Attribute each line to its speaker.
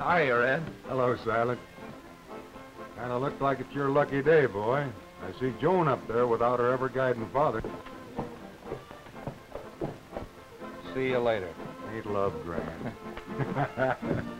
Speaker 1: Hiya, Ed.
Speaker 2: Hello, Silent. Kind of looked like it's your lucky day, boy. I see Joan up there without her ever guiding father.
Speaker 1: See you later.
Speaker 2: Ain't love grand?